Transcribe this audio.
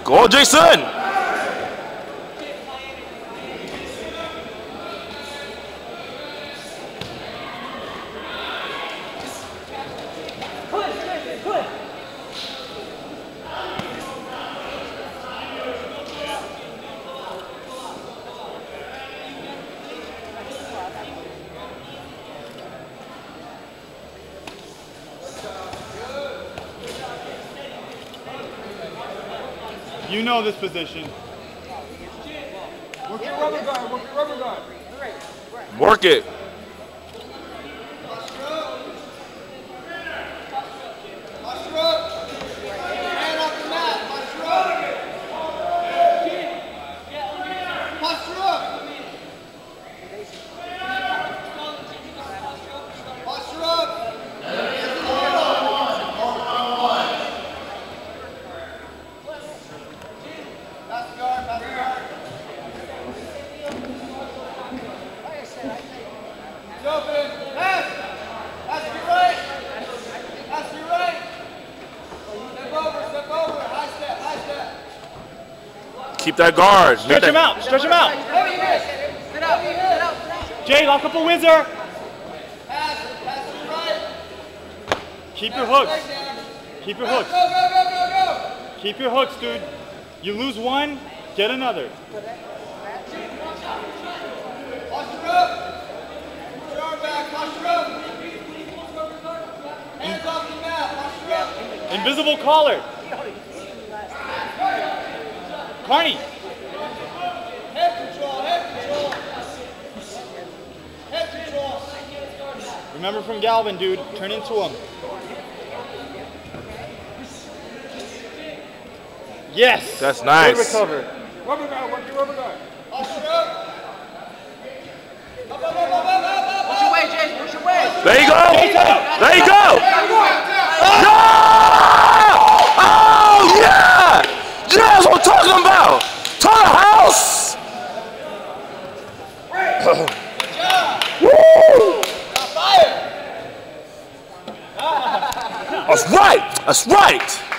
Go, Jason! You know this position. Work your rubber guard, work your rubber guard. Work it. Posture up. Hand off the mat. Posture up. Posture up. Posture up. Pass the guard, pass the guard. Open. Pass. Pass to your right. Pass to your right. Step over, step over. High step, high step. Keep that guard. Stretch him out. Stretch him out. Heavy hit. Sit up, sit up. Jay, lock up a whizzer. Pass to your right. Keep your hooks. Keep your hooks. Go, go, go, go, go. Keep your hooks, dude. You lose one, get another. Posture up. Put your arm back. Posture up. Hands off the mat. Posture up. Invisible collar. Carney. Head control. Head control. Head control. Remember from Galvin, dude. Turn into him. Yes. That's nice. Good recover. Rubber guard. Work your rubber guard. Posture up. Up, up, up, up, up, up. Push your way, Jason. Push your way. There you go. There you go. No! Oh, yeah! That's what I'm talking about. Ton of house. Woo! Fire. That's right. That's right.